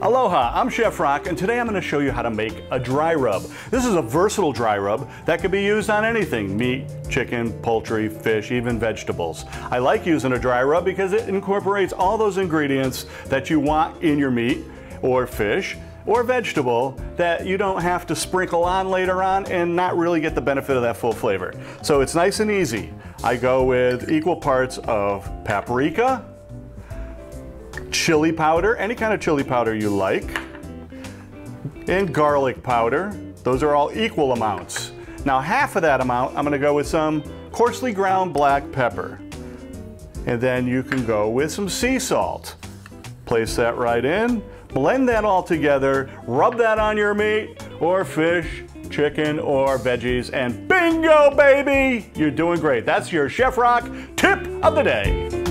Aloha, I'm Chef Rock, and today I'm going to show you how to make a dry rub. This is a versatile dry rub that can be used on anything: meat, chicken, poultry, fish, even vegetables. I like using a dry rub because it incorporates all those ingredients that you want in your meat or fish or vegetable that you don't have to sprinkle on later on and not really get the benefit of that full flavor. So it's nice and easy. I go with equal parts of paprika, chili powder, any kind of chili powder you like, and garlic powder. Those are all equal amounts. Now half of that amount, I'm gonna go with some coarsely ground black pepper. And then you can go with some sea salt. Place that right in, blend that all together, rub that on your meat or fish, chicken or veggies, and bingo, baby! You're doing great. That's your Chef Rock tip of the day.